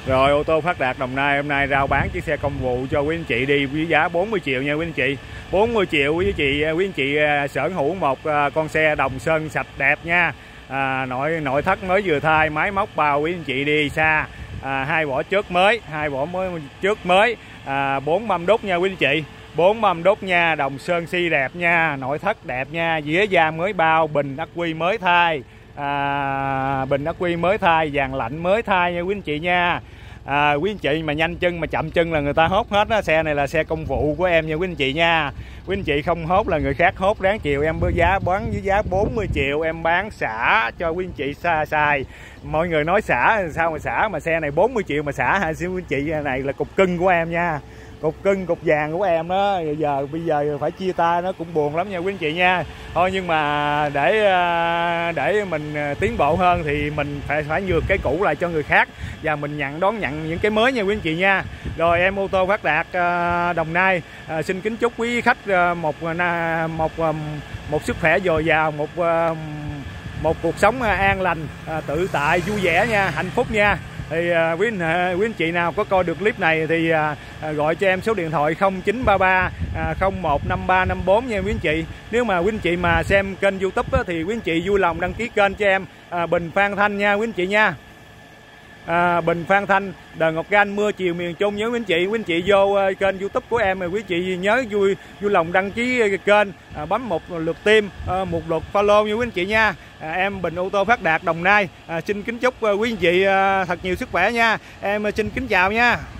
Rồi ô tô Phát Đạt Đồng Nai hôm nay rao bán chiếc xe công vụ cho quý anh chị đi với giá 40 triệu nha quý anh chị. 40 triệu quý anh chị sở hữu một con xe Đồng Sơn sạch đẹp nha. Nội thất mới vừa thay, máy móc bao quý anh chị đi xa. 2 vỏ trước mới, 2 vỏ trước mới, 4 mâm đúc nha quý anh chị. 4 mâm đúc nha, Đồng Sơn xi đẹp nha, nội thất đẹp nha, dĩa da mới bao, bình ắc quy mới thay. Bình ắc quy mới thay, dàn lạnh mới thay nha quý anh chị nha. Quý anh chị mà nhanh chân mà chậm chân là người ta hốt hết á. Xe này là xe công vụ của em nha quý anh chị nha. Quý anh chị không hốt là người khác hốt, ráng chiều em bán với giá 40 triệu em bán xả cho quý anh chị xài. Mọi người nói xả sao mà xả, mà xe này 40 triệu mà xả hả quý anh chị? Này là cục cưng của em nha, cục cưng cục vàng của em đó. Bây giờ phải chia tay nó cũng buồn lắm nha quý anh chị nha. Thôi nhưng mà để mình tiến bộ hơn thì mình phải nhường cái cũ lại cho người khác và mình đón nhận những cái mới nha quý anh chị nha. Rồi em ô tô Phát Đạt Đồng Nai xin kính chúc quý khách một sức khỏe dồi dào, một cuộc sống an lành, tự tại, vui vẻ nha, hạnh phúc nha. Thì quý anh chị nào có coi được clip này thì gọi cho em số điện thoại 0933 015354 nha quý anh chị. Nếu mà quý anh chị mà xem kênh YouTube thì quý anh chị vui lòng đăng ký kênh cho em Bình Phan Thanh nha quý anh chị nha. Bình Phan Thanh, Đờ Ngọc Ganh, mưa chiều miền Trung nhớ quý anh chị. Quý anh chị vô kênh YouTube của em, quý anh chị nhớ vui lòng đăng ký kênh, bấm một lượt tim, một lượt follow nha quý anh chị nha. Em Bình ô tô Phát Đạt Đồng Nai xin kính chúc quý anh chị thật nhiều sức khỏe nha. Em xin kính chào nha.